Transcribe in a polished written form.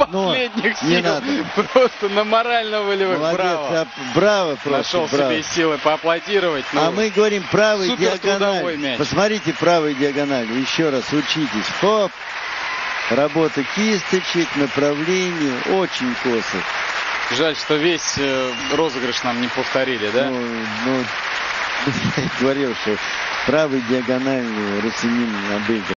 последних не сил. надо. Просто на морально-волевых. Молодец, Браво. браво просто. Нашел браво. себе силы поаплодировать. А мы говорим правый супер трудовой диагональ. мяч. Посмотрите правый диагональ. Еще раз учитесь. Хоп. Работа кисточек, направление. Очень косо. Жаль, что весь розыгрыш нам не повторили, да? Ну, говорил, что правый диагональный Русинин обыграл.